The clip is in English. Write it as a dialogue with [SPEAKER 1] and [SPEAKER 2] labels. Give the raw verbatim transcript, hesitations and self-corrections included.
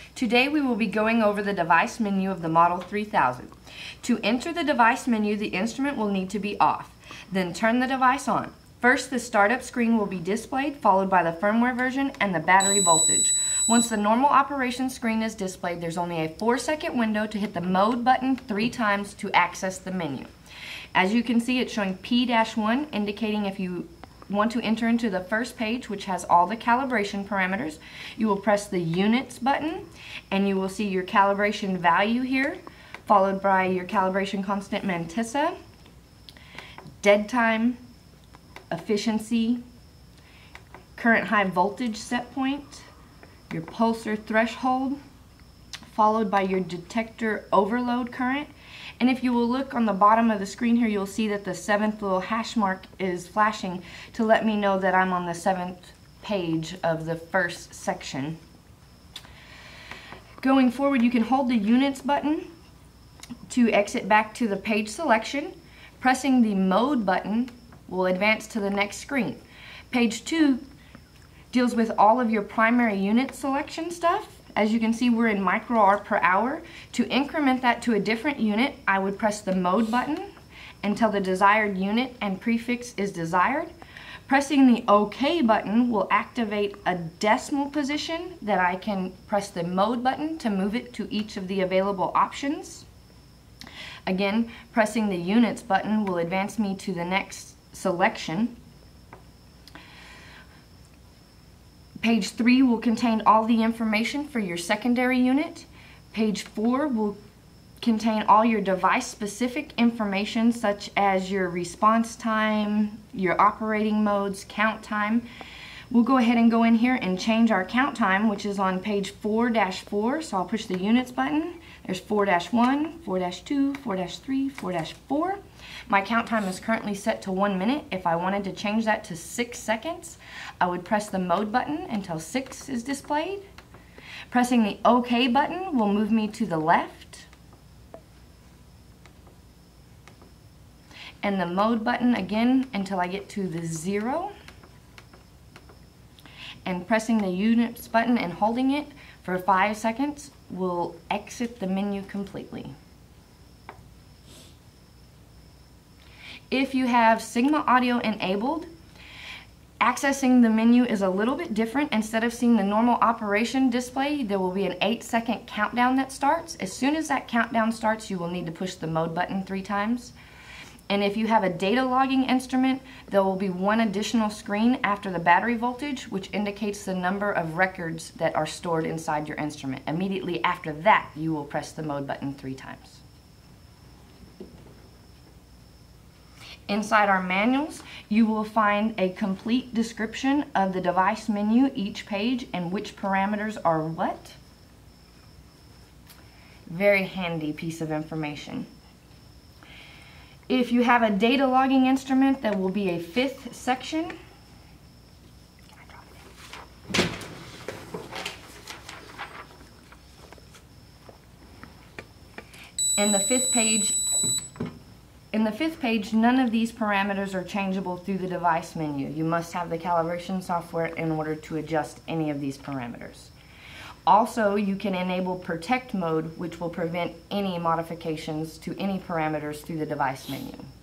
[SPEAKER 1] Today we will be going over the device menu of the Model three thousand. To enter the device menu, the instrument will need to be off. Then turn the device on. First, the startup screen will be displayed, followed by the firmware version and the battery voltage. Once the normal operation screen is displayed, there's only a four second window to hit the mode button three times to access the menu. As you can see, it's showing P one, indicating if you want to enter into the first page, which has all the calibration parameters. You will press the units button and you will see your calibration value here, followed by your calibration constant mantissa, dead time, efficiency, current high voltage set point, your pulsar threshold, followed by your detector overload current. And if you will look on the bottom of the screen here, you'll see that the seventh little hash mark is flashing to let me know that I'm on the seventh page of the first section. Going forward, you can hold the units button to exit back to the page selection. Pressing the mode button will advance to the next screen. Page two deals with all of your primary unit selection stuff. As you can see, we're in microarc per hour. To increment that to a different unit, I would press the mode button until the desired unit and prefix is desired. Pressing the OK button will activate a decimal position that I can press the mode button to move it to each of the available options. Again, pressing the units button will advance me to the next selection. Page three will contain all the information for your secondary unit. Page four will contain all your device-specific information, such as your response time, your operating modes, count time. We'll go ahead and go in here and change our count time, which is on page four dash four. So I'll push the units button. There's four dash one, four dash two, four dash three, four dash four. My count time is currently set to one minute. If I wanted to change that to six seconds, I would press the mode button until six is displayed. Pressing the OK button will move me to the left. And the mode button again until I get to the zero. And pressing the units button and holding it for five seconds will exit the menu completely. If you have Sigma Audio enabled, accessing the menu is a little bit different. Instead of seeing the normal operation display, there will be an eight second countdown that starts. As soon as that countdown starts, you will need to push the mode button three times. And if you have a data logging instrument, there will be one additional screen after the battery voltage, which indicates the number of records that are stored inside your instrument. Immediately after that, you will press the mode button three times. Inside our manuals, you will find a complete description of the device menu, each page, and which parameters are what. Very handy piece of information. If you have a data logging instrument, there will be a fifth section. In the fifth page, in the fifth page, none of these parameters are changeable through the device menu. You must have the calibration software in order to adjust any of these parameters. Also, you can enable protect mode, which will prevent any modifications to any parameters through the device menu.